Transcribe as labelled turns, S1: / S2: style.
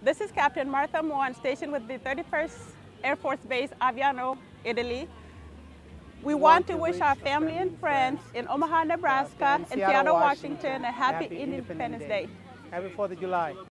S1: This is Captain Martha Muon, stationed with the 31st Air Force Base, Aviano, Italy. We want to wish our family and friends in Omaha, Nebraska, and Seattle, Washington, a happy Independence Day.
S2: Happy 4th of July.